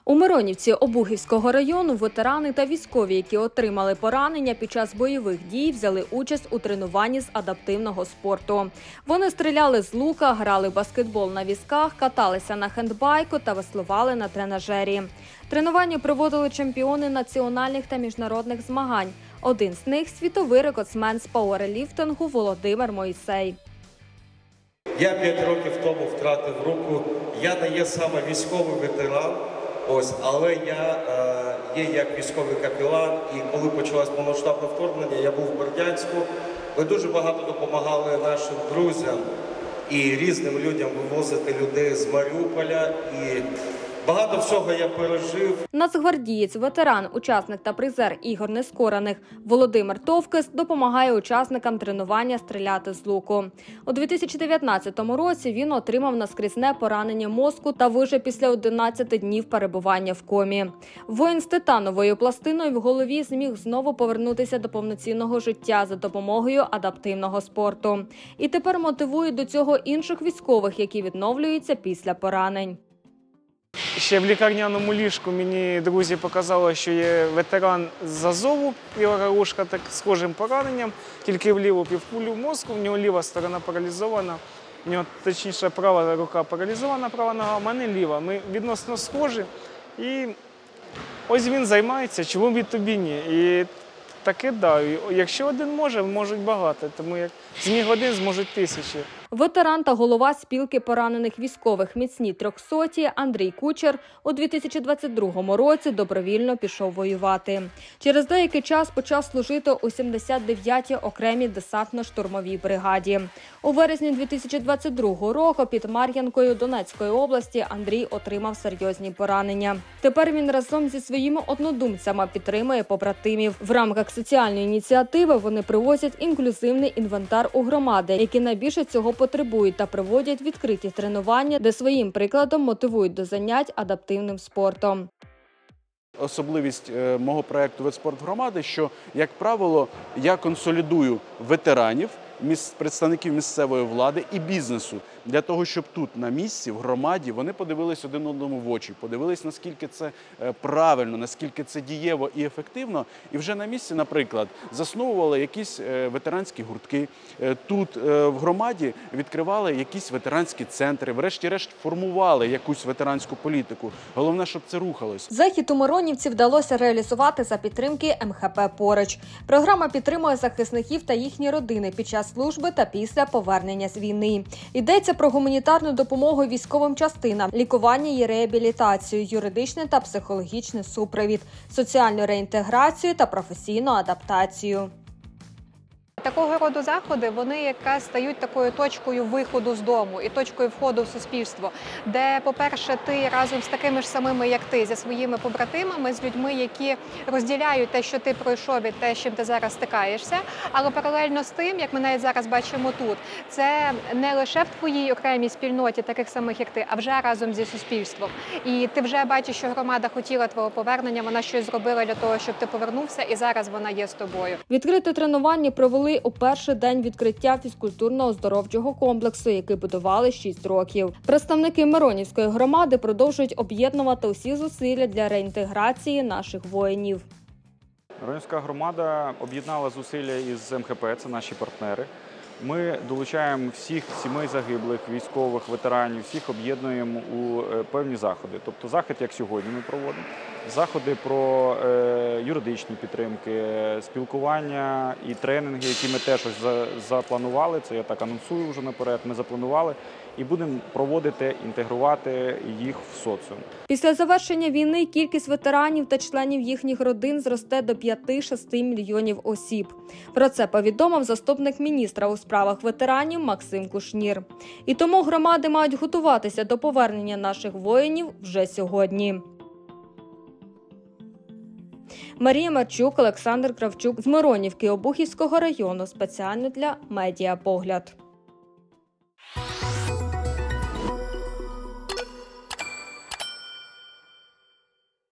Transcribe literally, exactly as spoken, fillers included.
У Миронівці Обухівського району ветерани та військові, які отримали поранення під час бойових дій, взяли участь у тренуванні з адаптивного спорту. Вони стріляли з лука, грали в баскетбол на візках, каталися на хендбайку та веслували на тренажері. Тренування проводили чемпіони національних та міжнародних змагань. Один з них – світовий рекордсмен з пауерліфтингу Володимир Мойсей. Я п'ять років тому втратив руку. Я не є саме військовий ветеран. Ось, але я е, є як військовий капелан, і коли почалось повномасштабне вторгнення, я був в Бердянську. Ми дуже багато допомагали нашим друзям і різним людям вивозити людей з Маріуполя. І багато всього я пережив. Нацгвардієць, ветеран, учасник та призер ігор нескорених Володимир Товкис допомагає учасникам тренування стріляти з луку. У дві тисячі дев'ятнадцятому році він отримав наскрізне поранення мозку та вижив після одинадцяти днів перебування в комі. Воїн з титановою пластиною в голові зміг знову повернутися до повноцінного життя за допомогою адаптивного спорту. І тепер мотивує до цього інших військових, які відновлюються після поранень. Ще в лікарняному ліжку мені друзі показали, що є ветеран з Азову, Ігор Галушка, так схожим пораненням, тільки в ліву півкулю мозку, в нього ліва сторона паралізована, в нього, точніше, права рука паралізована, права нога, в мене ліва. Ми відносно схожі, і ось він займається, чому б і тобі ні. І таке, да, якщо один може, можуть багато, тому як зміг один, зможуть тисячі. Ветеран та голова спілки поранених військових «Міцні трьохсоті» Андрій Кучер у дві тисячі двадцять другому році добровільно пішов воювати. Через деякий час почав служити у сімдесят дев'ятій окремій десантно-штурмовій бригаді. У вересні дві тисячі двадцять другого року під Мар'янкою Донецької області Андрій отримав серйозні поранення. Тепер він разом зі своїми однодумцями підтримує побратимів. В рамках соціальної ініціативи вони привозять інклюзивний інвентар у громади, які найбільше цього потребують, та проводять відкриті тренування, де своїм прикладом мотивують до занять адаптивним спортом. Особливість мого проєкту «Ветспорт громади», що, як правило, я консолідую ветеранів, представників місцевої влади і бізнесу, для того, щоб тут, на місці, в громаді, вони подивились один одному в очі, подивились, наскільки це правильно, наскільки це дієво і ефективно, і вже на місці, наприклад, засновували якісь ветеранські гуртки, тут, в громаді, відкривали якісь ветеранські центри, врешті-решт формували якусь ветеранську політику. Головне, щоб це рухалось. Захід у Миронівці вдалося реалізувати за підтримки ем ха пе «Поруч». Програма підтримує захисників та їхні родини під час служби та після повернення з війни. Йдеться про гуманітарну допомогу військовим частинам, лікування і реабілітацію, юридичний та психологічний супровід, соціальну реінтеграцію та професійну адаптацію. Такого роду заходи, вони якраз стають такою точкою виходу з дому і точкою входу в суспільство, де, по-перше, ти разом з такими ж самими, як ти, зі своїми побратимами, з людьми, які розділяють те, що ти пройшов і те, з чим ти зараз стикаєшся, але паралельно з тим, як ми навіть зараз бачимо тут, це не лише в твоїй окремій спільноті, таких самих, як ти, а вже разом зі суспільством. І ти вже бачиш, що громада хотіла твого повернення, вона щось зробила для того, щоб ти повернувся, і зараз вона є з тобою. Відкрите тренування провели у перший день відкриття фізкультурно-оздоровчого комплексу, який будували шість років. Представники Миронівської громади продовжують об'єднувати усі зусилля для реінтеграції наших воїнів. Миронівська громада об'єднала зусилля із ем ха пе, це наші партнери. Ми долучаємо всіх сімей загиблих, військових, ветеранів, всіх об'єднуємо у певні заходи. Тобто захід, як сьогодні ми проводимо, заходи про е, юридичні підтримки, спілкування і тренінги, які ми теж ось запланували, це я так анонсую вже наперед, ми запланували і будемо проводити, інтегрувати їх в соціум. Після завершення війни кількість ветеранів та членів їхніх родин зросте до п'яти-шести мільйонів осіб. Про це повідомив заступник міністра у справах ветеранів Максим Кушнір. І тому громади мають готуватися до повернення наших воїнів вже сьогодні. Марія Марчук, Олександр Кравчук з Миронівки Обухівського району спеціально для «Медіапогляд».